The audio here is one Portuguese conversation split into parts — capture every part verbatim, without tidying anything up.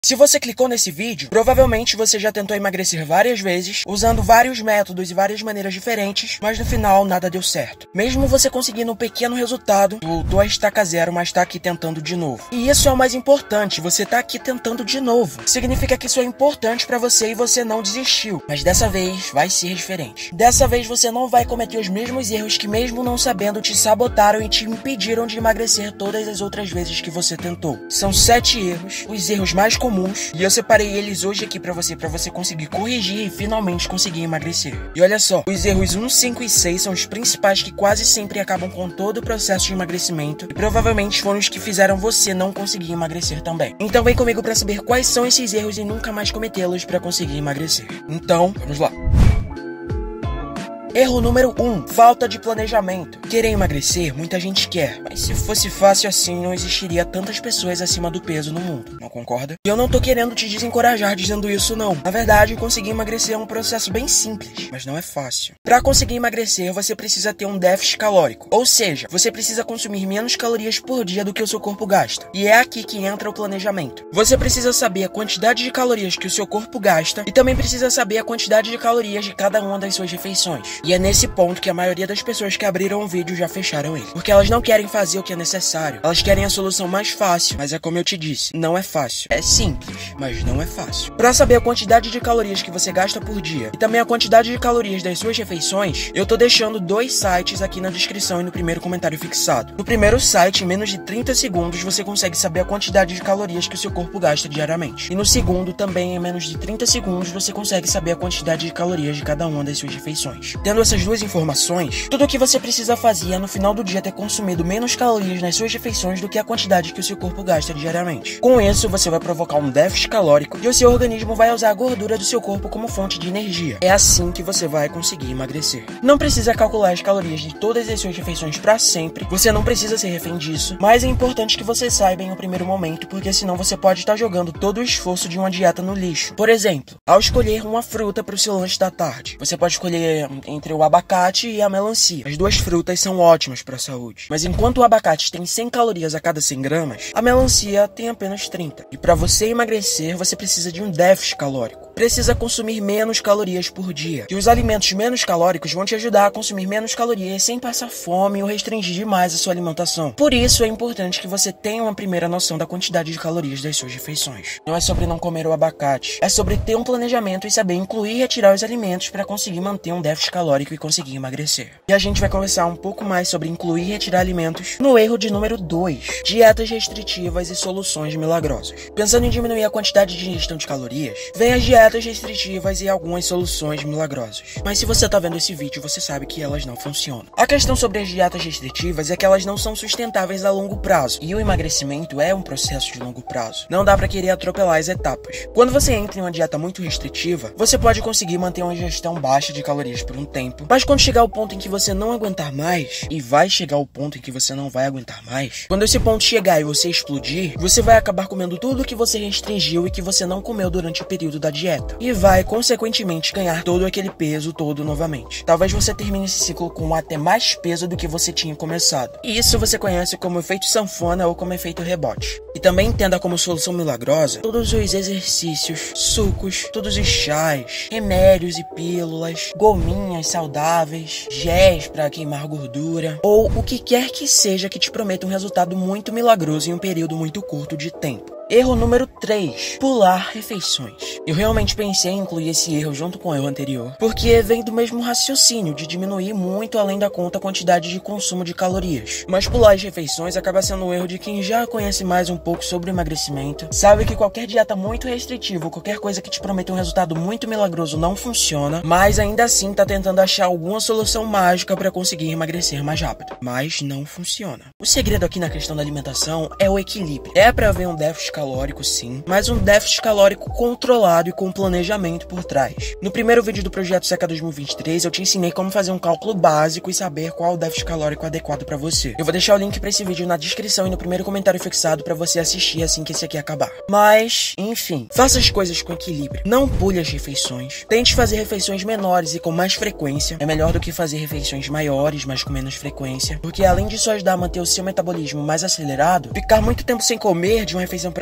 Se você clicou nesse vídeo, provavelmente você já tentou emagrecer várias vezes, usando vários métodos e várias maneiras diferentes, mas no final nada deu certo. Mesmo você conseguindo um pequeno resultado, voltou a estaca zero, mas tá aqui tentando de novo. E isso é o mais importante, você tá aqui tentando de novo. Significa que isso é importante pra você e você não desistiu. Mas dessa vez vai ser diferente. Dessa vez você não vai cometer os mesmos erros que, mesmo não sabendo, te sabotaram e te impediram de emagrecer todas as outras vezes que você tentou. São sete erros, os erros mais comuns, e eu separei eles hoje aqui pra você, pra você conseguir corrigir e finalmente conseguir emagrecer. E olha só, os erros um, cinco e seis são os principais que quase sempre acabam com todo o processo de emagrecimento e provavelmente foram os que fizeram você não conseguir emagrecer também. Então vem comigo pra saber quais são esses erros e nunca mais cometê-los pra conseguir emagrecer. Então, vamos lá. Erro número um, falta de planejamento. Querer emagrecer, muita gente quer, mas se fosse fácil assim, não existiria tantas pessoas acima do peso no mundo, não concorda? E eu não tô querendo te desencorajar dizendo isso não. Na verdade, conseguir emagrecer é um processo bem simples, mas não é fácil. Pra conseguir emagrecer, você precisa ter um déficit calórico, ou seja, você precisa consumir menos calorias por dia do que o seu corpo gasta. E é aqui que entra o planejamento. Você precisa saber a quantidade de calorias que o seu corpo gasta e também precisa saber a quantidade de calorias de cada uma das suas refeições. E é nesse ponto que a maioria das pessoas que abriram o vídeo já fecharam ele. Porque elas não querem fazer o que é necessário. Elas querem a solução mais fácil. Mas é como eu te disse, não é fácil. É simples, mas não é fácil. Pra saber a quantidade de calorias que você gasta por dia e também a quantidade de calorias das suas refeições, eu tô deixando dois sites aqui na descrição e no primeiro comentário fixado. No primeiro site, em menos de trinta segundos, você consegue saber a quantidade de calorias que o seu corpo gasta diariamente. E no segundo, também em menos de trinta segundos, você consegue saber a quantidade de calorias de cada uma das suas refeições. Tendo essas duas informações, tudo o que você precisa fazer é no final do dia ter consumido menos calorias nas suas refeições do que a quantidade que o seu corpo gasta diariamente. Com isso, você vai provocar um déficit calórico e o seu organismo vai usar a gordura do seu corpo como fonte de energia. É assim que você vai conseguir emagrecer. Não precisa calcular as calorias de todas as suas refeições para sempre, você não precisa ser refém disso, mas é importante que você saiba em um primeiro momento, porque senão você pode estar jogando todo o esforço de uma dieta no lixo. Por exemplo, ao escolher uma fruta para o seu lanche da tarde, você pode escolher entre o abacate e a melancia. As duas frutas são ótimas para a saúde. Mas enquanto o abacate tem cem calorias a cada cem gramas, a melancia tem apenas trinta. E para você emagrecer, você precisa de um déficit calórico. Precisa consumir menos calorias por dia. E os alimentos menos calóricos vão te ajudar a consumir menos calorias sem passar fome ou restringir demais a sua alimentação. Por isso é importante que você tenha uma primeira noção da quantidade de calorias das suas refeições. Não é sobre não comer o abacate, é sobre ter um planejamento e saber incluir e retirar os alimentos para conseguir manter um déficit calórico e conseguir emagrecer. E a gente vai conversar um pouco mais sobre incluir e retirar alimentos no erro de número dois, dietas restritivas e soluções milagrosas. Pensando em diminuir a quantidade de ingestão de calorias, vem as dietas restritivas e algumas soluções milagrosas. Mas se você tá vendo esse vídeo, você sabe que elas não funcionam. A questão sobre as dietas restritivas é que elas não são sustentáveis a longo prazo, e o emagrecimento é um processo de longo prazo. Não dá pra querer atropelar as etapas. Quando você entra em uma dieta muito restritiva, você pode conseguir manter uma ingestão baixa de calorias por um tempo, mas quando chegar ao ponto em que você não aguentar mais, e vai chegar ao ponto em que você não vai aguentar mais, quando esse ponto chegar e você explodir, você vai acabar comendo tudo que você restringiu e que você não comeu durante o período da dieta. E vai, consequentemente, ganhar todo aquele peso todo novamente. Talvez você termine esse ciclo com até mais peso do que você tinha começado. E isso você conhece como efeito sanfona ou como efeito rebote. E também entenda como solução milagrosa todos os exercícios, sucos, todos os chás, remédios e pílulas, gominhas saudáveis, géis para queimar gordura, ou o que quer que seja que te prometa um resultado muito milagroso em um período muito curto de tempo. Erro número três. Pular refeições. Eu realmente pensei em incluir esse erro junto com o erro anterior, porque vem do mesmo raciocínio de diminuir muito além da conta a quantidade de consumo de calorias. Mas pular as refeições acaba sendo um erro de quem já conhece mais um pouco sobre emagrecimento, sabe que qualquer dieta muito restritiva ou qualquer coisa que te prometa um resultado muito milagroso não funciona, mas ainda assim tá tentando achar alguma solução mágica para conseguir emagrecer mais rápido. Mas não funciona. O segredo aqui na questão da alimentação é o equilíbrio. É pra haver um déficit calórico sim, mas um déficit calórico controlado e com planejamento por trás. No primeiro vídeo do Projeto Seca dois mil e vinte e três, eu te ensinei como fazer um cálculo básico e saber qual o déficit calórico adequado pra você. Eu vou deixar o link pra esse vídeo na descrição e no primeiro comentário fixado pra você assistir assim que esse aqui acabar. Mas, enfim, faça as coisas com equilíbrio. Não pule as refeições. Tente fazer refeições menores e com mais frequência. É melhor do que fazer refeições maiores, mas com menos frequência. Porque além disso ajudar a manter o seu metabolismo mais acelerado, ficar muito tempo sem comer de uma refeição pra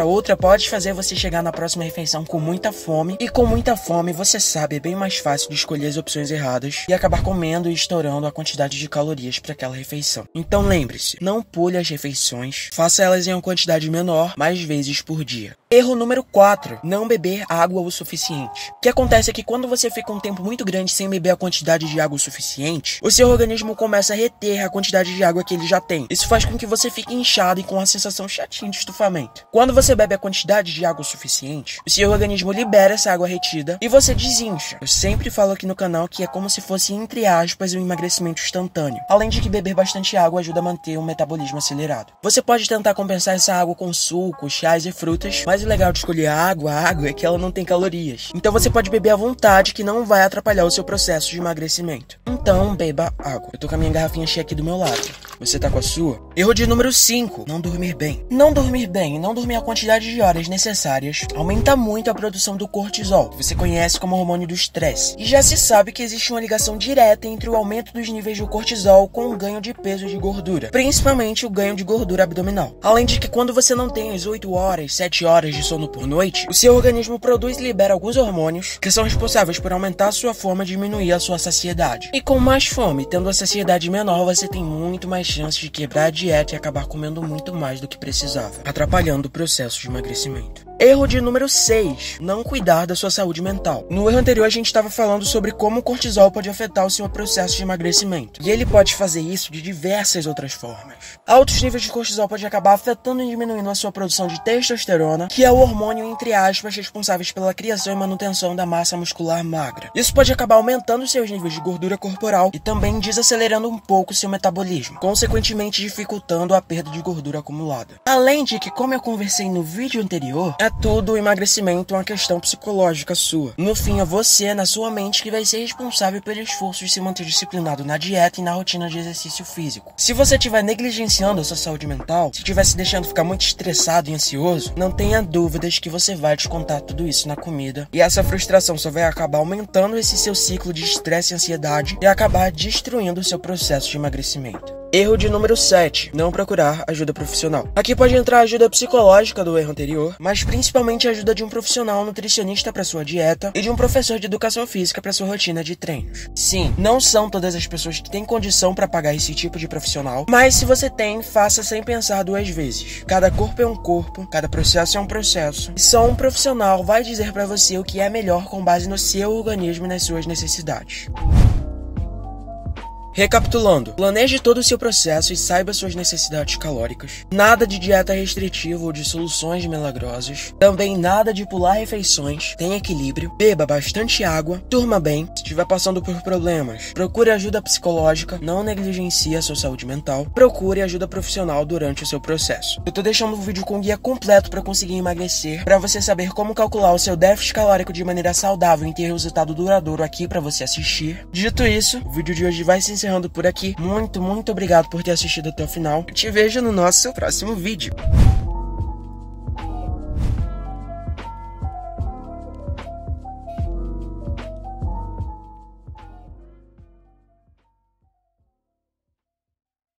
outra pode fazer você chegar na próxima refeição com muita fome, e com muita fome, você sabe, é bem mais fácil de escolher as opções erradas e acabar comendo e estourando a quantidade de calorias para aquela refeição. Então lembre-se, não pule as refeições, faça elas em uma quantidade menor, mais vezes por dia. Erro número quatro. Não beber água o suficiente. O que acontece é que quando você fica um tempo muito grande sem beber a quantidade de água o suficiente, o seu organismo começa a reter a quantidade de água que ele já tem. Isso faz com que você fique inchado e com a sensação chatinha de estufamento. Quando você bebe a quantidade de água o suficiente, o seu organismo libera essa água retida e você desincha. Eu sempre falo aqui no canal que é como se fosse, entre aspas, um emagrecimento instantâneo. Além de que beber bastante água ajuda a manter um metabolismo acelerado. Você pode tentar compensar essa água com sucos, chás e frutas, mas o legal de escolher a água, a água é que ela não tem calorias. Então você pode beber à vontade, que não vai atrapalhar o seu processo de emagrecimento. Então beba água. Eu tô com a minha garrafinha cheia aqui do meu lado. Você tá com a sua? Erro de número cinco. Não dormir bem. Não dormir bem e não dormir a quantidade de horas necessárias aumenta muito a produção do cortisol, que você conhece como hormônio do estresse. E já se sabe que existe uma ligação direta entre o aumento dos níveis do cortisol com o ganho de peso e de gordura, principalmente o ganho de gordura abdominal. Além de que quando você não tem as oito horas, sete horas de sono por noite, o seu organismo produz e libera alguns hormônios que são responsáveis por aumentar a sua fome e diminuir a sua saciedade. E com mais fome, tendo a saciedade menor, você tem muito mais chance de quebrar a dieta e acabar comendo muito mais do que precisava, atrapalhando o processo de emagrecimento. Erro de número seis. Não cuidar da sua saúde mental. No erro anterior a gente estava falando sobre como o cortisol pode afetar o seu processo de emagrecimento. E ele pode fazer isso de diversas outras formas. Altos níveis de cortisol podem acabar afetando e diminuindo a sua produção de testosterona, que é o hormônio, entre aspas, responsável pela criação e manutenção da massa muscular magra. Isso pode acabar aumentando seus níveis de gordura corporal e também desacelerando um pouco seu metabolismo, consequentemente dificultando a perda de gordura acumulada. Além de que, como eu conversei no vídeo anterior, é tudo o emagrecimento é uma questão psicológica sua. No fim, é você, na sua mente, que vai ser responsável pelo esforço de se manter disciplinado na dieta e na rotina de exercício físico. Se você estiver negligenciando a sua saúde mental, se estiver se deixando ficar muito estressado e ansioso, não tenha dúvidas que você vai descontar tudo isso na comida. E essa frustração só vai acabar aumentando esse seu ciclo de estresse e ansiedade e acabar destruindo o seu processo de emagrecimento. Erro de número sete. Não procurar ajuda profissional. Aqui pode entrar a ajuda psicológica do erro anterior, mas principalmente a ajuda de um profissional nutricionista para sua dieta e de um professor de educação física para sua rotina de treinos. Sim, não são todas as pessoas que têm condição para pagar esse tipo de profissional, mas se você tem, faça sem pensar duas vezes. Cada corpo é um corpo, cada processo é um processo, e só um profissional vai dizer para você o que é melhor com base no seu organismo e nas suas necessidades. Recapitulando, planeje todo o seu processo e saiba suas necessidades calóricas. Nada de dieta restritiva ou de soluções milagrosas. Também nada de pular refeições. Tenha equilíbrio. Beba bastante água. Durma bem. Se estiver passando por problemas, procure ajuda psicológica. Não negligencie a sua saúde mental. Procure ajuda profissional durante o seu processo. Eu tô deixando o vídeo com guia completo para conseguir emagrecer, para você saber como calcular o seu déficit calórico de maneira saudável e ter resultado duradouro aqui para você assistir. Dito isso, o vídeo de hoje vai se encerrando por aqui. Muito, muito obrigado por ter assistido até o final. Eu te vejo no nosso próximo vídeo.